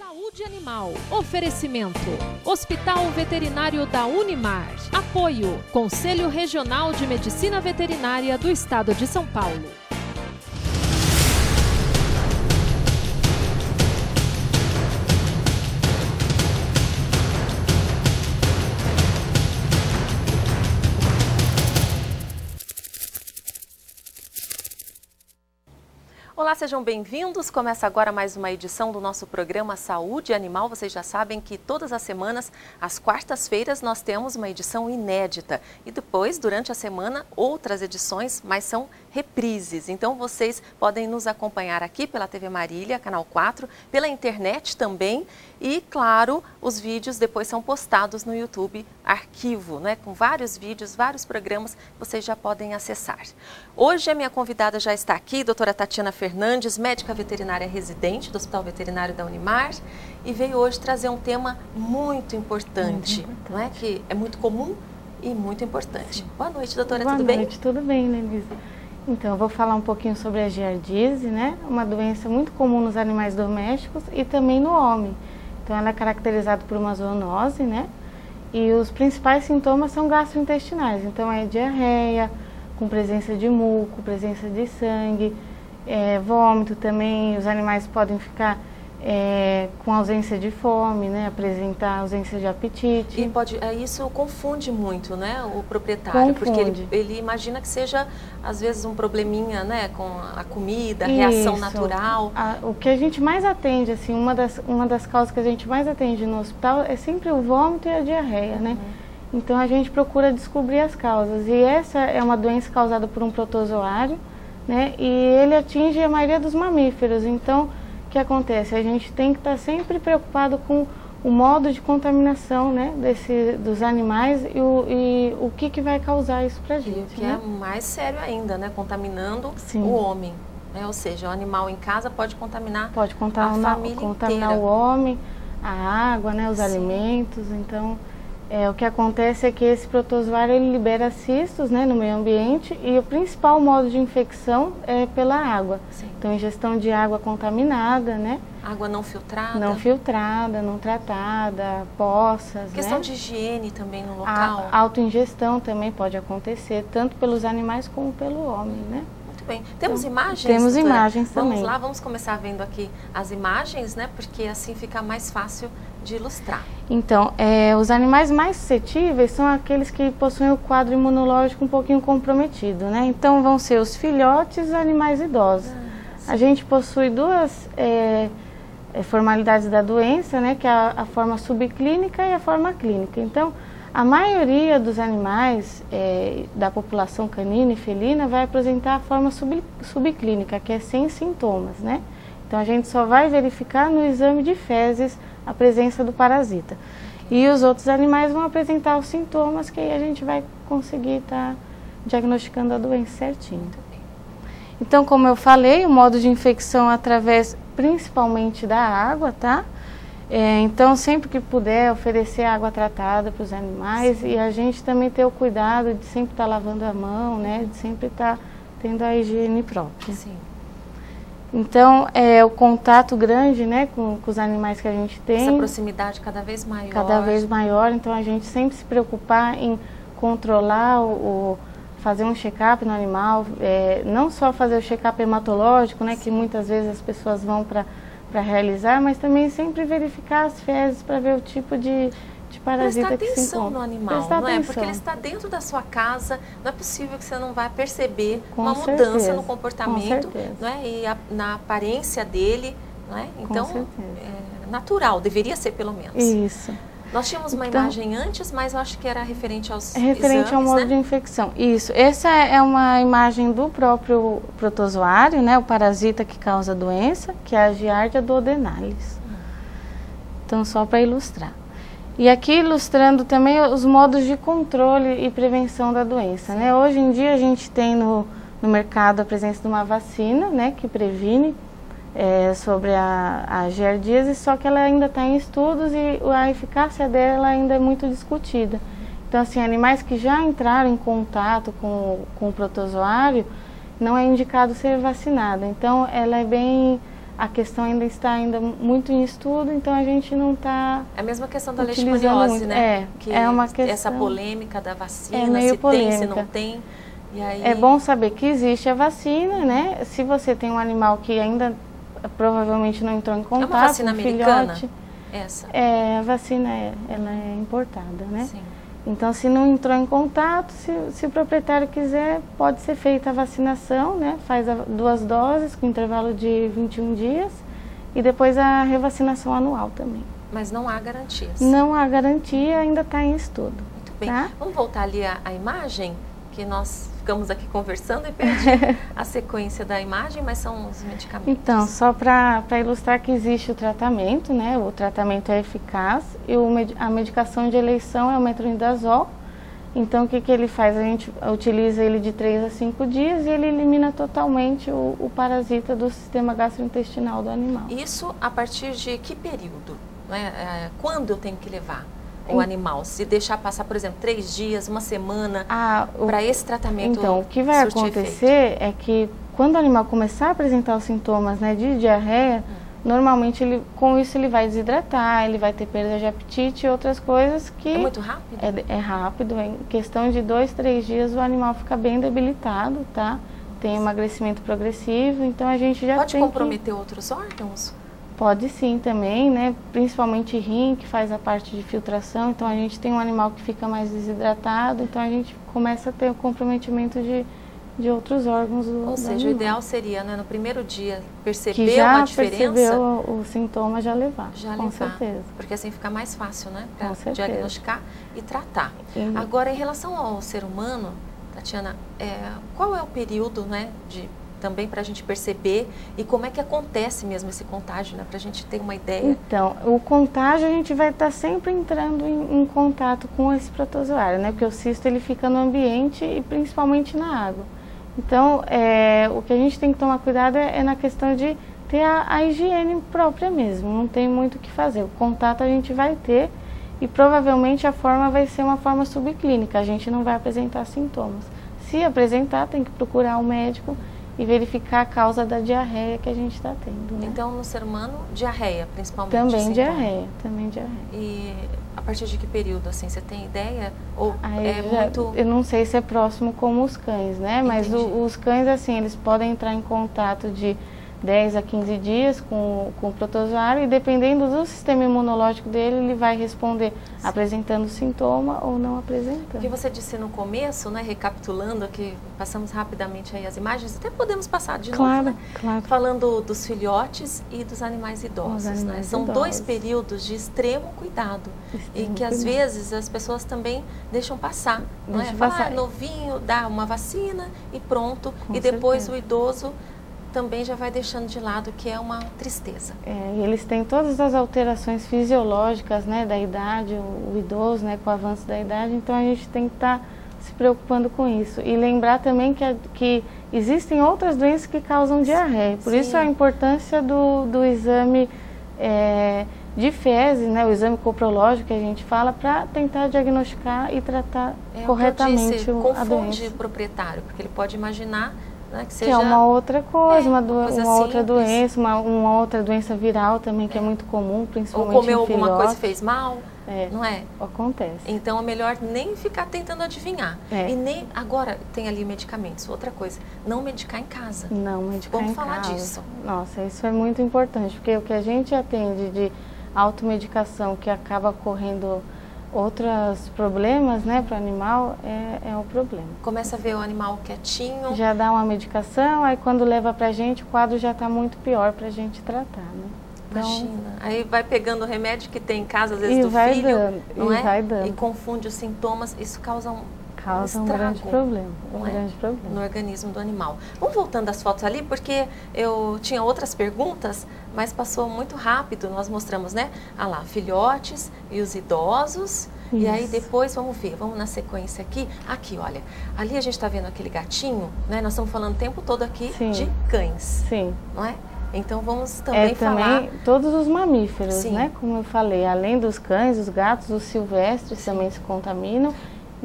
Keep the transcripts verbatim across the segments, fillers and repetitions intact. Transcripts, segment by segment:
Saúde Animal. Oferecimento. Hospital Veterinário da Unimar. Apoio. Conselho Regional de Medicina Veterinária do Estado de São Paulo. Olá, sejam bem-vindos. Começa agora mais uma edição do nosso programa Saúde Animal. Vocês já sabem que todas as semanas, às quartas-feiras, nós temos uma edição inédita. E depois, durante a semana, outras edições, mas são reprises. Então, vocês podem nos acompanhar aqui pela T V Marília, canal quatro, pela internet também. E, claro, os vídeos depois são postados no YouTube Arquivo, né? Com vários vídeos, vários programas, vocês já podem acessar. Hoje a minha convidada já está aqui, doutora Tatiana Fernandes, médica veterinária residente do Hospital Veterinário da Unimar, e veio hoje trazer um tema muito importante, muito importante. Não é? Que é muito comum e muito importante. Sim. Boa noite, doutora, Boa tudo noite, bem? Tudo bem, Lenise. Então, eu vou falar um pouquinho sobre a giardíase, né? Uma doença muito comum nos animais domésticos e também no homem. Então, ela é caracterizada por uma zoonose, né? E os principais sintomas são gastrointestinais. Então, é diarreia, com presença de muco, presença de sangue, é, vômito também. Os animais podem ficar é, com ausência de fome, né? Apresentar ausência de apetite. E pode, é, isso confunde muito, né? O proprietário, Confunde. Porque ele, ele imagina que seja, às vezes, um probleminha, né? Com a comida, a reação Isso. natural. A, o que a gente mais atende, assim, uma das, uma das causas que a gente mais atende no hospital é sempre o vômito e a diarreia, uhum. né? Então, a gente procura descobrir as causas. E essa é uma doença causada por um protozoário, né? E ele atinge a maioria dos mamíferos. Então, o que acontece? A gente tem que estar sempre preocupado com o modo de contaminação, né, desse, dos animais e o, e o que, que vai causar isso para a gente. E o que né? é mais sério ainda, né? Contaminando Sim. o homem. Né? Ou seja, o animal em casa pode contaminar, pode contaminar a família contaminar inteira. o homem, a água, né, os Sim. alimentos. Então, é, o que acontece é que esse protozoário ele libera cistos, né, no meio ambiente, e o principal modo de infecção é pela água. Sim. Então, ingestão de água contaminada, né? Água não filtrada. Não filtrada, não tratada, poças, Questão né? de higiene também no local. A autoingestão também pode acontecer, tanto pelos animais como pelo homem, né? Muito bem. Temos então, imagens? Temos doutora? imagens também. Vamos lá, vamos começar vendo aqui as imagens, né? Porque assim fica mais fácil de ilustrar. Então, é, os animais mais suscetíveis são aqueles que possuem o quadro imunológico um pouquinho comprometido, né? Então, vão ser os filhotes e os animais idosos. Ah, a gente possui duas é, formalidades da doença, né? Que é a, a forma subclínica e a forma clínica. Então, a maioria dos animais é, da população canina e felina vai apresentar a forma sub, subclínica, que é sem sintomas, né? Então, a gente só vai verificar no exame de fezes a presença do parasita. E os outros animais vão apresentar os sintomas, que aí a gente vai conseguir estar tá diagnosticando a doença certinho. Então, como eu falei, o modo de infecção através principalmente da água, tá? É, então, sempre que puder, oferecer água tratada para os animais. Sim. E a gente também ter o cuidado de sempre estar tá lavando a mão, né? De sempre estar tá tendo a higiene própria. Sim. Então, é o contato grande, né, com, com os animais que a gente tem. Essa proximidade cada vez maior. Cada vez maior, então a gente sempre se preocupar em controlar, o, o fazer um check-up no animal, é, não só fazer o check-up hematológico, né, que muitas vezes as pessoas vão para para realizar, mas também sempre verificar as fezes para ver o tipo de, de parasita Prestar que se atenção encontra. no animal, Prestar não é? atenção. Porque ele está dentro da sua casa, não é possível que você não vá perceber Com uma certeza, mudança no comportamento, com certeza. não é? E a, na aparência dele, não é? Então, com certeza. É natural, deveria ser pelo menos. Isso. Nós tínhamos uma então, imagem antes, mas eu acho que era referente aos é referente exames, ao modo né? de infecção. Isso. Essa é uma imagem do próprio protozoário, né? O parasita que causa a doença, que é a Giardia duodenalis. Hum. Então, só para ilustrar. E aqui ilustrando também os modos de controle e prevenção da doença, né? Hoje em dia a gente tem no, no mercado a presença de uma vacina, né? Que previne É, sobre a, a giardíase, só que ela ainda está em estudos e a eficácia dela ainda é muito discutida. Então, assim, animais que já entraram em contato com, com o protozoário, não é indicado ser vacinado. Então, ela é bem a questão ainda está ainda muito em estudo, então a gente não está É a mesma questão da leishmaniose, né? É, que é uma questão... Essa polêmica da vacina, é meio se polêmica. tem, se não tem. E aí... É bom saber que existe a vacina, né? Se você tem um animal que ainda provavelmente não entrou em contato, é uma vacina um americana? filhote, essa? É, a vacina é, ela é importada, né? Sim. Então, se não entrou em contato, se, se o proprietário quiser, pode ser feita a vacinação, né? Faz a, duas doses com intervalo de vinte e um dias e depois a revacinação anual também. Mas não há garantias? Não há garantia, ainda está em estudo. Muito bem. Tá? Vamos voltar ali a, a imagem, que nós ficamos aqui conversando e perdi a sequência da imagem, mas são os medicamentos. Então, só para ilustrar que existe o tratamento, né? O tratamento é eficaz e o, a medicação de eleição é o metronidazol. Então, o que, que ele faz? A gente utiliza ele de três a cinco dias e ele elimina totalmente o, o parasita do sistema gastrointestinal do animal. Isso a partir de que período? Né? É, quando eu tenho que levar o animal? Se deixar passar, por exemplo, três dias, uma semana, ah, para esse tratamento Então, o que vai acontecer efeito? é que quando o animal começar a apresentar os sintomas, né, de diarreia, hum. normalmente ele, com isso ele vai desidratar, ele vai ter perda de apetite e outras coisas que... É muito rápido? É, é rápido, em questão de dois, três dias o animal fica bem debilitado, tá? Tem emagrecimento progressivo, então a gente já Pode tem comprometer que... outros órgãos? Pode sim também, né? Principalmente rim, que faz a parte de filtração. Então a gente tem um animal que fica mais desidratado, então a gente começa a ter o comprometimento de, de outros órgãos do Ou seja, animal. o ideal seria, né, no primeiro dia, perceber que já uma diferença. percebeu o, o sintoma, já levar. Já com levar, certeza. Porque assim fica mais fácil, né? Para diagnosticar e tratar. Sim. Agora, em relação ao ser humano, Tatiana, é, qual é o período, né, de também para a gente perceber e como é que acontece mesmo esse contágio, né? Para a gente ter uma ideia. Então, o contágio a gente vai estar tá sempre entrando em, em contato com esse protozoário, né? Porque o cisto ele fica no ambiente e principalmente na água. Então, é, o que a gente tem que tomar cuidado é, é na questão de ter a, a higiene própria mesmo, não tem muito o que fazer. O contato a gente vai ter e provavelmente a forma vai ser uma forma subclínica, a gente não vai apresentar sintomas. Se apresentar, tem que procurar um médico e verificar a causa da diarreia que a gente está tendo. Né? Então, no ser humano, diarreia, principalmente. Também diarreia, também diarreia. E a partir de que período, assim, você tem ideia? Ou Aí é já, muito... Eu não sei se é próximo como os cães, né? Mas o, os cães, assim, eles podem entrar em contato de dez a quinze dias com, com o protozoário e dependendo do sistema imunológico dele, ele vai responder Sim. apresentando sintoma ou não apresentando. O que você disse no começo, né, recapitulando aqui, passamos rapidamente aí as imagens, até podemos passar de claro, novo, né? Claro. Falando dos filhotes e dos animais idosos, animais né? São idosos. dois períodos de extremo cuidado extremo e que cuidado. Às vezes as pessoas também deixam passar, não Deixa é? Passar. Ah, novinho, dá uma vacina e pronto, Com e depois certeza. o idoso também já vai deixando de lado, que é uma tristeza. É, e eles têm todas as alterações fisiológicas, né, da idade, o, o idoso, né, com o avanço da idade, então a gente tem que estar tá se preocupando com isso. E lembrar também que, a, que existem outras doenças que causam diarreia, por Sim. isso a importância do, do exame é, de fezes, né, o exame coprológico que a gente fala, para tentar diagnosticar e tratar é, corretamente disse, a doença. Confunde o proprietário, porque ele pode imaginar Né, que, seja... que é uma outra coisa, é, uma, uma, uma coisa outra doença, uma, uma outra doença viral também, que é, é muito comum, principalmente Ou comeu em alguma filhote. coisa e fez mal, é, não é? Acontece. Então é melhor nem ficar tentando adivinhar. É. E nem, agora tem ali medicamentos, outra coisa, não medicar em casa. Não medicar Vamos em falar casa. disso. Nossa, isso é muito importante, porque o que a gente atende de automedicação que acaba correndo outros problemas, né, para o animal, é, é o problema. Começa a ver o animal quietinho. Já dá uma medicação, aí quando leva pra gente, o quadro já está muito pior pra gente tratar, né? Então, imagina. Aí vai pegando o remédio que tem em casa, às vezes, do vai filho, dando, não e é? vai dando. E confunde os sintomas, isso causa um Causa um, um grande problema, um é? grande problema no organismo do animal. Vamos voltando às fotos ali, porque eu tinha outras perguntas, mas passou muito rápido. Nós mostramos, né? Ah lá, filhotes e os idosos. Isso. E aí depois, vamos ver, vamos na sequência aqui. Aqui, olha, ali a gente está vendo aquele gatinho, né? Nós estamos falando o tempo todo aqui Sim. de cães, Sim. não é? Então vamos também é, falar... também todos os mamíferos, Sim. né? Como eu falei, além dos cães, os gatos, os silvestres Sim. também se contaminam.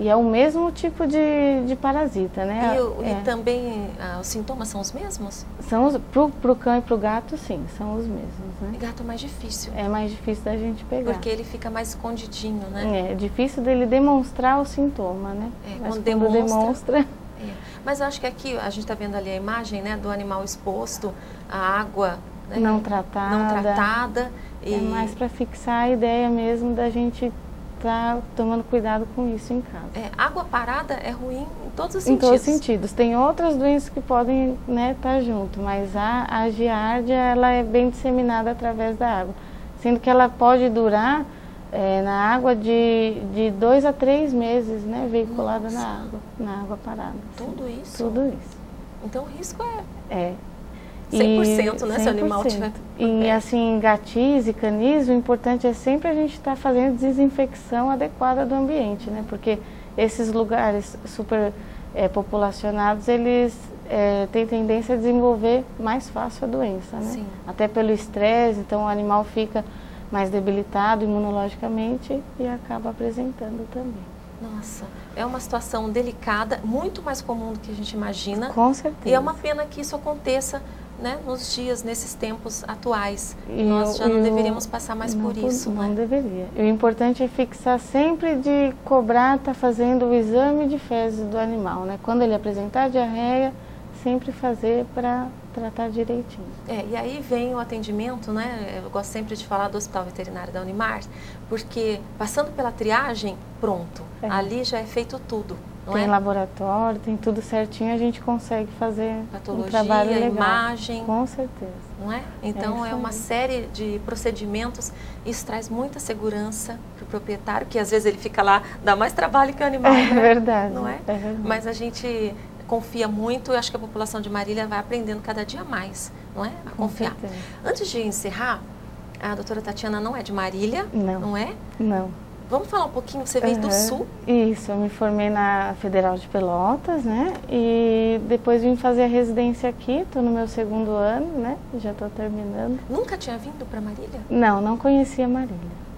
E é o mesmo tipo de, de parasita, né? E, o, é. e também ah, os sintomas são os mesmos? São os, pro, pro cão e pro gato, sim, são os mesmos, né? E gato é mais difícil. É mais difícil da gente pegar. Porque ele fica mais escondidinho, né? É, é difícil dele demonstrar o sintoma, né? É, Mas quando quando demonstra... demonstra... É. Mas eu acho que aqui, a gente está vendo ali a imagem, né, do animal exposto, a água... Né, não tratada. Não tratada. E... É mais para fixar a ideia mesmo da gente estar tá tomando cuidado com isso em casa. É, água parada é ruim em todos os em sentidos. Em todos os sentidos. Tem outras doenças que podem estar, né, tá junto, mas a, a giardia, ela é bem disseminada através da água. Sendo que ela pode durar é, na água de, de dois a três meses, né, veiculada Nossa. na água, na água parada. Tudo sim. isso? Tudo isso. Então o risco é... É. cem por cento, né, se o animal tiver... E assim, gatis e canis, o importante é sempre a gente estar tá fazendo desinfecção adequada do ambiente, né? Porque esses lugares super é, populacionados, eles é, têm tendência a desenvolver mais fácil a doença, né? Sim. Até pelo estresse, então o animal fica mais debilitado imunologicamente e acaba apresentando também. Nossa, é uma situação delicada, muito mais comum do que a gente imagina. Com certeza. E é uma pena que isso aconteça, né, nos dias, nesses tempos atuais. E Nós já eu, não deveríamos passar mais não, por isso, não né? deveria. E o importante é fixar sempre de cobrar, tá fazendo o exame de fezes do animal, né? Quando ele apresentar diarreia, sempre fazer para tratar direitinho. É, e aí vem o atendimento, né? Eu gosto sempre de falar do Hospital Veterinário da Unimar, porque passando pela triagem, pronto, é. ali já é feito tudo. Não tem é? laboratório, tem tudo certinho, a gente consegue fazer patologia, um trabalho legal. Imagem. Com certeza. Não é? Então é, é uma série de procedimentos, isso traz muita segurança para o proprietário, que às vezes ele fica lá, dá mais trabalho que o animal. É né? verdade. Não é? É verdade. Mas a gente confia muito, eu acho que a população de Marília vai aprendendo cada dia mais, não é? A Com confiar. certeza. Antes de encerrar, a doutora Tatiana não é de Marília, não, não é? Não. Vamos falar um pouquinho, você veio uhum. do Sul? Isso, eu me formei na Federal de Pelotas, né? E depois vim fazer a residência aqui, estou no meu segundo ano, né? Já estou terminando. Nunca tinha vindo para Marília? Não, não conhecia Marília.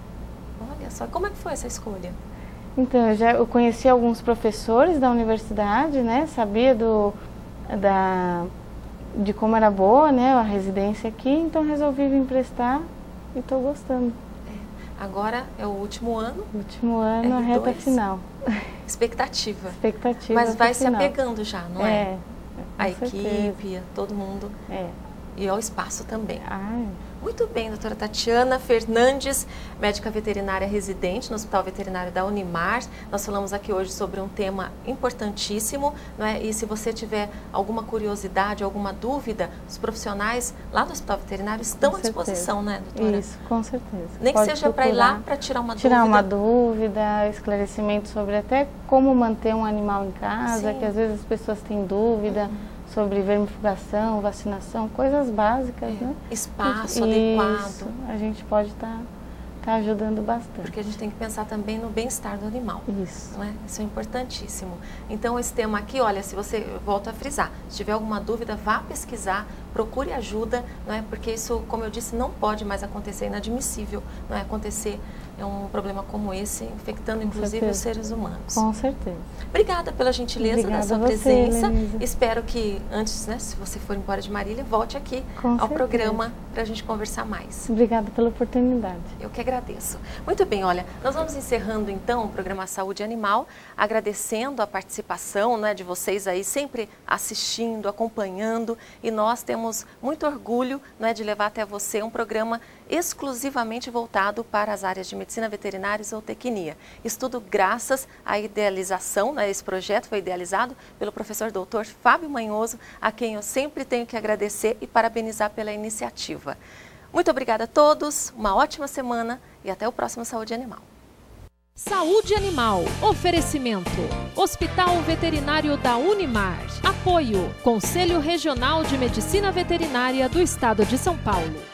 Olha só, como é que foi essa escolha? Então, eu já eu conheci alguns professores da universidade, né? Sabia do, da, de como era boa, né? A residência aqui, então resolvi vir prestar e estou gostando. Agora é o último ano. Último ano, a reta final. Expectativa. Expectativa. Mas vai se final. apegando já, não é? É. A certeza. equipe, todo mundo. É. E ao espaço também. Ai. Muito bem, doutora Tatiana Fernandes, médica veterinária residente no Hospital Veterinário da Unimar. Nós falamos aqui hoje sobre um tema importantíssimo, não é? E se você tiver alguma curiosidade, alguma dúvida, os profissionais lá do Hospital Veterinário estão com à disposição, certeza. né, doutora? Isso, com certeza. Nem Pode que seja para ir lá para tirar uma tirar dúvida. uma dúvida, esclarecimento sobre até como manter um animal em casa, Sim. que às vezes as pessoas têm dúvida. Uhum. Sobre vermifugação, vacinação, coisas básicas, é. né? Espaço Isso, adequado. A gente pode estar tá, tá ajudando bastante. Porque a gente tem que pensar também no bem-estar do animal. Isso. Não é? Isso é importantíssimo. Então, esse tema aqui, olha, se você, eu volto a frisar, se tiver alguma dúvida, vá pesquisar, procure ajuda, não é? Porque isso, como eu disse, não pode mais acontecer, é inadmissível, não é? Acontecer é um problema como esse, infectando Com inclusive certeza. os seres humanos. Com certeza. Obrigada pela gentileza Obrigada da sua você, presença. Lenisa. Espero que antes, né, se você for embora de Marília, volte aqui Com ao certeza. programa para a gente conversar mais. Obrigada pela oportunidade. Eu que agradeço. Muito bem, olha, nós vamos encerrando então o programa Saúde Animal, agradecendo a participação, né, de vocês aí, sempre assistindo, acompanhando, e nós temos muito orgulho, né, de levar até você um programa exclusivamente voltado para as áreas de medicina veterinária e zootecnia. Estudo graças à idealização, né, esse projeto foi idealizado pelo professor doutor Fábio Manhoso, a quem eu sempre tenho que agradecer e parabenizar pela iniciativa. Muito obrigada a todos, uma ótima semana e até o próximo Saúde Animal. Saúde Animal. Oferecimento. Hospital Veterinário da Unimar. Apoio. Conselho Regional de Medicina Veterinária do Estado de São Paulo.